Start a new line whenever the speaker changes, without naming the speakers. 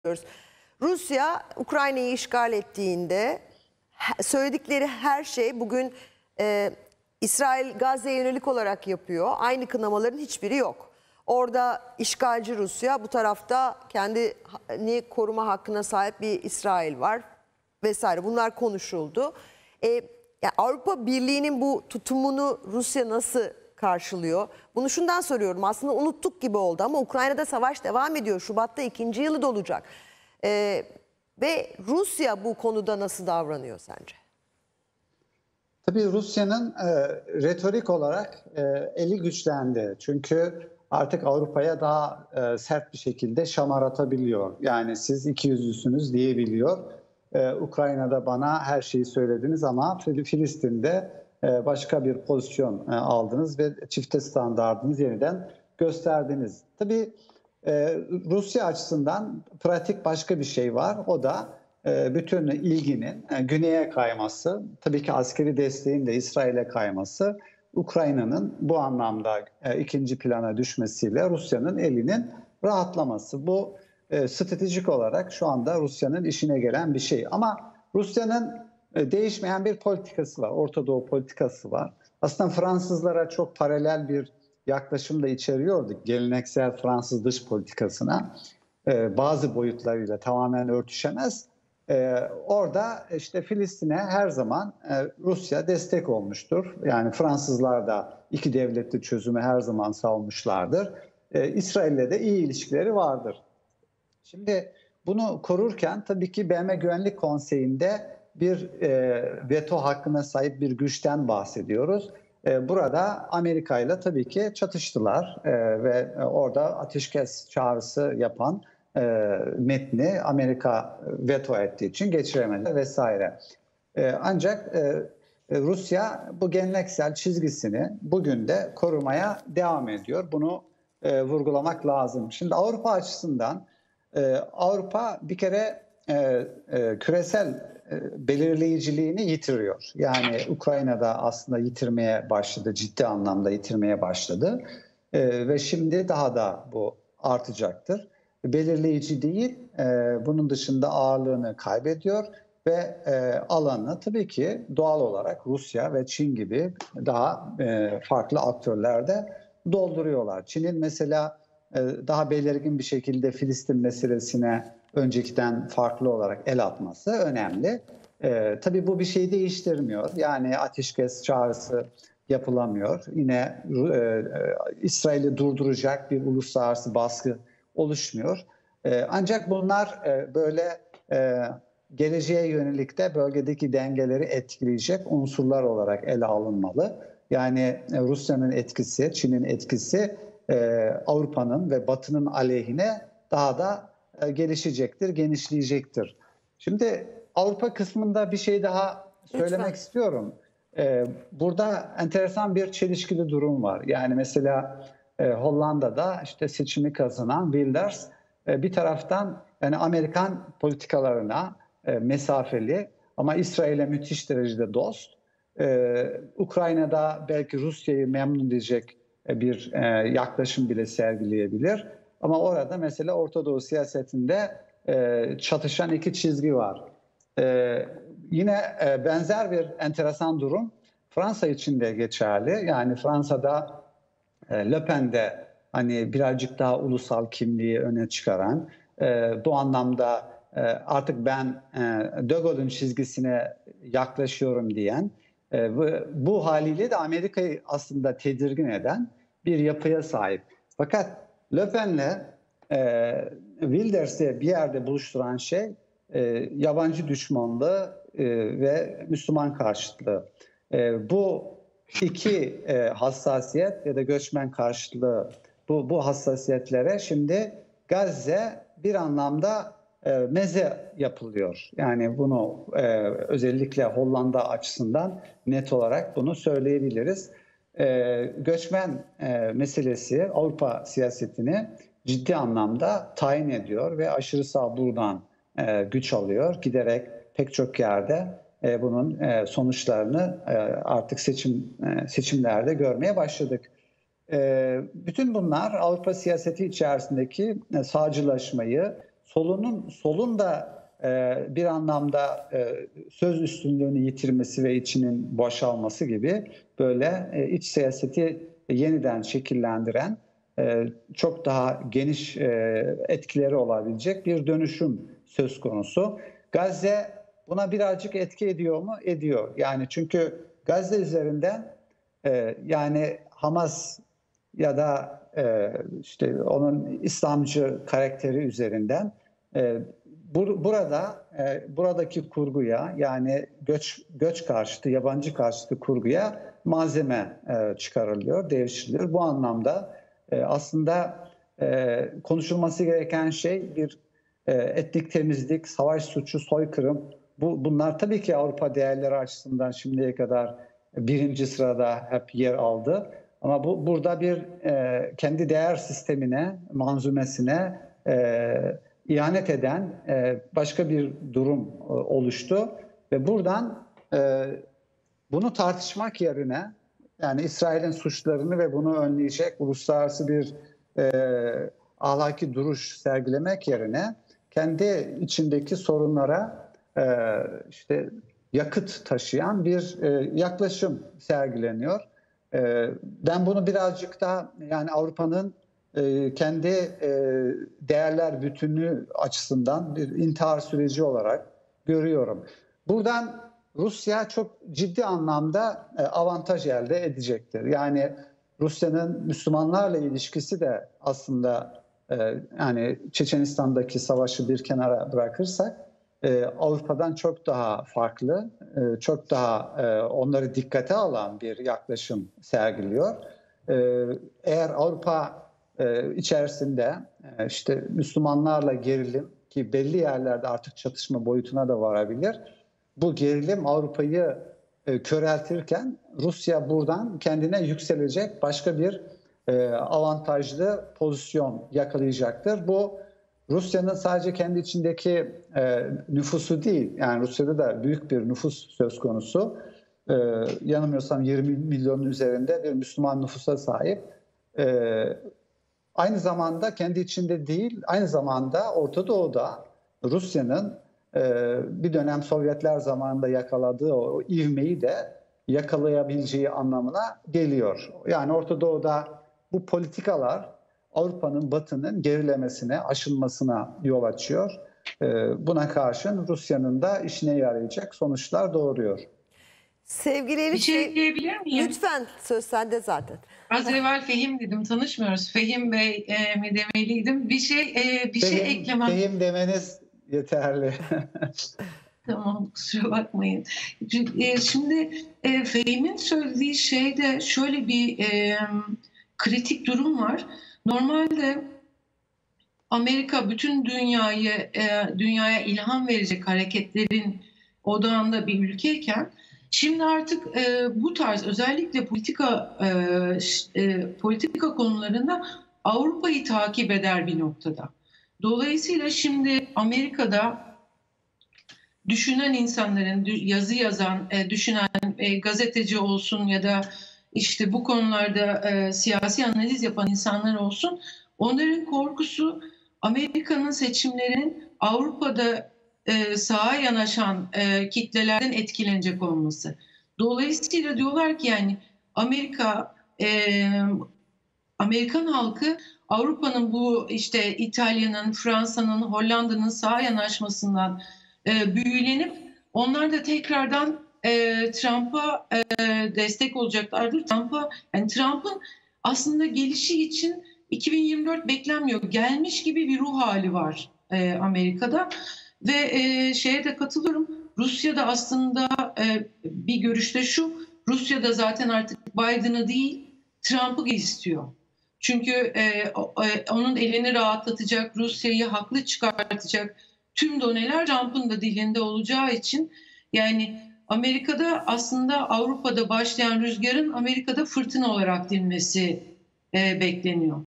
diyoruz. Rusya Ukrayna'yı işgal ettiğinde söyledikleri her şey bugün İsrail Gazze'ye yönelik olarak yapıyor. Aynı kınamaların hiçbiri yok. Orada işgalci Rusya, bu tarafta kendini koruma hakkına sahip bir İsrail var vesaire. Bunlar konuşuldu. Yani Avrupa Birliği'nin bu tutumunu Rusya nasıl karşılıyor? Bunu şundan soruyorum. Aslında unuttuk gibi oldu ama Ukrayna'da savaş devam ediyor. Şubat'ta 2. yılı dolacak. Ve Rusya bu konuda nasıl davranıyor sence?
Tabii Rusya'nın retorik olarak eli güçlendi. Çünkü artık Avrupa'ya daha sert bir şekilde şamar atabiliyor. Yani siz ikiyüzlüsünüz diyebiliyor. Ukrayna'da bana her şeyi söylediniz ama Filistin'de başka bir pozisyon aldınız ve çifte standardınız yeniden gösterdiniz. Tabii Rusya açısından pratik başka bir şey var. O da bütün ilginin güneye kayması, tabii ki askeri desteğin de İsrail'e kayması, Ukrayna'nın bu anlamda ikinci plana düşmesiyle Rusya'nın elinin rahatlaması. Bu stratejik olarak şu anda Rusya'nın işine gelen bir şey. Ama Rusya'nın değişmeyen bir politikası var, Orta Doğu politikası var. Aslında Fransızlara çok paralel bir yaklaşım da içeriyordu geleneksel Fransız dış politikasına. Bazı boyutlarıyla tamamen örtüşemez. Orada işte Filistin'e her zaman Rusya destek olmuştur. Yani Fransızlar da iki devletli çözümü her zaman savunmuşlardır. İsrail'le de iyi ilişkileri vardır. Şimdi bunu korurken tabii ki BM Güvenlik Konseyi'nde bir veto hakkına sahip bir güçten bahsediyoruz. Burada Amerika ile tabii ki çatıştılar ve orada ateşkes çağrısı yapan metni Amerika veto ettiği için geçiremedi vesaire. Ancak Rusya bu geleneksel çizgisini bugün de korumaya devam ediyor. Bunu vurgulamak lazım. Şimdi Avrupa açısından Avrupa bir kere küresel belirleyiciliğini yitiriyor. Yani Ukrayna'da aslında yitirmeye başladı, ciddi anlamda yitirmeye başladı. Ve şimdi daha da bu artacaktır. Belirleyici değil, bunun dışında ağırlığını kaybediyor ve alanı tabii ki doğal olarak Rusya ve Çin gibi daha farklı aktörler de dolduruyorlar. Çin'in mesela daha belirgin bir şekilde Filistin meselesine öncekiden farklı olarak el atması önemli. Tabii bu bir şey değiştirmiyor. Yani ateşkes çağrısı yapılamıyor. Yine İsrail'i durduracak bir uluslararası baskı oluşmuyor. Ancak bunlar böyle geleceğe yönelik de bölgedeki dengeleri etkileyecek unsurlar olarak ele alınmalı. Yani Rusya'nın etkisi, Çin'in etkisi Avrupa'nın ve Batı'nın aleyhine daha da gelişecektir, genişleyecektir. Şimdi Avrupa kısmında bir şey daha söylemek istiyorum. Burada enteresan bir çelişkili durum var. Yani mesela Hollanda'da işte seçimi kazanan Wilders bir taraftan yani Amerikan politikalarına mesafeli ama İsrail'e müthiş derecede dost. Ukrayna'da belki Rusya'yı memnun edecek bir yaklaşım bile sergileyebilir. Ama orada mesela Orta Doğu siyasetinde çatışan iki çizgi var. Yine benzer bir enteresan durum Fransa için de geçerli. Yani Fransa'da Le Pen'de hani birazcık daha ulusal kimliği öne çıkaran, bu anlamda artık ben De Gaulle'ün çizgisine yaklaşıyorum diyen, bu haliyle de Amerika'yı aslında tedirgin eden bir yapıya sahip. Fakat Le Pen'le Wilders'i bir yerde buluşturan şey yabancı düşmanlığı ve Müslüman karşıtlığı. Bu iki hassasiyet ya da göçmen karşıtlığı, bu hassasiyetlere şimdi Gazze bir anlamda meze yapılıyor. Yani bunu özellikle Hollanda açısından net olarak bunu söyleyebiliriz. Göçmen meselesi Avrupa siyasetini ciddi anlamda tayin ediyor ve aşırı sağ buradan güç alıyor. Giderek pek çok yerde bunun sonuçlarını artık seçimlerde görmeye başladık. Bütün bunlar Avrupa siyaseti içerisindeki sağcılaşmayı, solun da bir anlamda söz üstünlüğünü yitirmesi ve içinin boşalması gibi böyle iç siyaseti yeniden şekillendiren çok daha geniş etkileri olabilecek bir dönüşüm söz konusu. Gazze buna birazcık etki ediyor mu? Ediyor. Yani çünkü Gazze üzerinden yani Hamas ya da işte onun İslamcı karakteri üzerinden buradaki kurguya, yani göç karşıtı, yabancı karşıtı kurguya malzeme çıkarılıyor, devşiriliyor. Bu anlamda aslında konuşulması gereken şey bir etnik temizlik, savaş suçu, soykırım. Bunlar tabii ki Avrupa değerleri açısından şimdiye kadar birinci sırada hep yer aldı. Ama burada bir kendi değer sistemine, manzumesine ihanet eden başka bir durum oluştu. Ve buradan bunu tartışmak yerine, yani İsrail'in suçlarını ve bunu önleyecek uluslararası bir ahlaki duruş sergilemek yerine kendi içindeki sorunlara işte yakıt taşıyan bir yaklaşım sergileniyor. Ben bunu birazcık da yani Avrupa'nın kendi değerler bütünlüğü açısından bir intihar süreci olarak görüyorum. Buradan Rusya çok ciddi anlamda avantaj elde edecektir. Yani Rusya'nın Müslümanlarla ilişkisi de aslında yani Çeçenistan'daki savaşı bir kenara bırakırsak Avrupa'dan çok daha farklı, çok daha onları dikkate alan bir yaklaşım sergiliyor. Eğer Avrupa içerisinde işte Müslümanlarla gerilim, ki belli yerlerde artık çatışma boyutuna da varabilir, bu gerilim Avrupa'yı köreltirken Rusya buradan kendine yükselecek başka bir avantajlı pozisyon yakalayacaktır. Bu Rusya'nın sadece kendi içindeki nüfusu değil, yani Rusya'da da büyük bir nüfus söz konusu. Yanılmıyorsam 20 milyonun üzerinde bir Müslüman nüfusa sahip. Aynı zamanda kendi içinde değil, aynı zamanda Orta Doğu'da Rusya'nın bir dönem Sovyetler zamanında yakaladığı o ivmeyi de yakalayabileceği anlamına geliyor. Yani Orta Doğu'da bu politikalar Avrupa'nın, Batı'nın gerilemesine, aşılmasına yol açıyor. Buna karşın Rusya'nın da işine yarayacak sonuçlar doğuruyor.
Sevgili Elif,
Bir şey diyebilir miyim?
lütfen, söz sende zaten.
Az evvel Fehim dedim, tanışmıyoruz. Fehim Bey mi demeliydim? Bir şey eklemem.
Fehim demeniz yeterli.
Tamam, kusura bakmayın. Şimdi Fehim'in söylediği şeyde şöyle bir kritik durum var. Normalde Amerika bütün dünyaya ilham verecek hareketlerin odağında bir ülkeyken, şimdi artık bu tarz özellikle politika konularında Avrupa'yı takip eder bir noktada. Dolayısıyla şimdi Amerika'da düşünen insanların, yazı yazan, düşünen gazeteci olsun ya da işte bu konularda siyasi analiz yapan insanlar olsun, onların korkusu Amerika'nın seçimlerin Avrupa'da sağa yanaşan kitlelerden etkilenecek olması. Dolayısıyla diyorlar ki yani Amerikan halkı Avrupa'nın bu işte İtalya'nın, Fransa'nın, Hollanda'nın sağa yanaşmasından büyülenip onlar da tekrardan Trump'a destek olacaklardır. Trump'ın aslında gelişi için 2024 beklenmiyor. Gelmiş gibi bir ruh hali var Amerika'da. Ve şeye de katılıyorum. Rusya'da aslında bir görüşte şu, Rusya'da zaten artık Biden'ı değil Trump'ı istiyor. Çünkü onun elini rahatlatacak, Rusya'yı haklı çıkartacak tüm doneler Trump'ın da dilinde olacağı için, yani Amerika'da aslında Avrupa'da başlayan rüzgarın Amerika'da fırtına olarak dinmesi bekleniyor.